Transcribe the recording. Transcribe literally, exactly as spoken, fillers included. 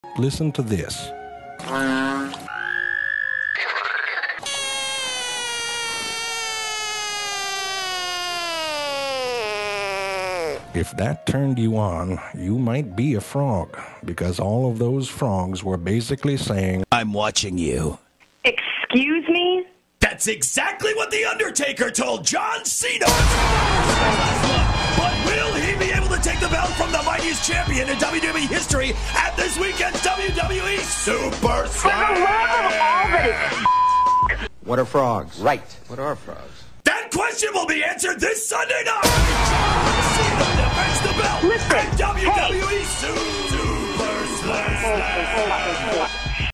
Listen to this. If that turned you on, you might be a frog, because all of those frogs were basically saying, I'm watching you. Excuse me? That's exactly what The Undertaker told John Cena. But will he be able to take the belt from the mightiest champion in W W E history at this weekend's W W E Super Slam? For the love of all that is What are frogs? Right. What are frogs? That question will be answered this Sunday night. John Cena defends the belt Listen, at W W E hey. Super Slam.